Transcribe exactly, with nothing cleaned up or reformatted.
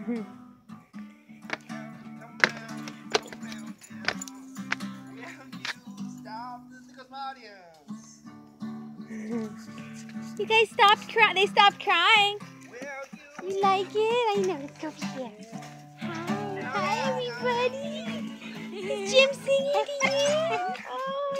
You guys stopped crying. They stopped crying. You like it? I know. Let's go over here. Hi. Hi, everybody. Is Jim singing to you?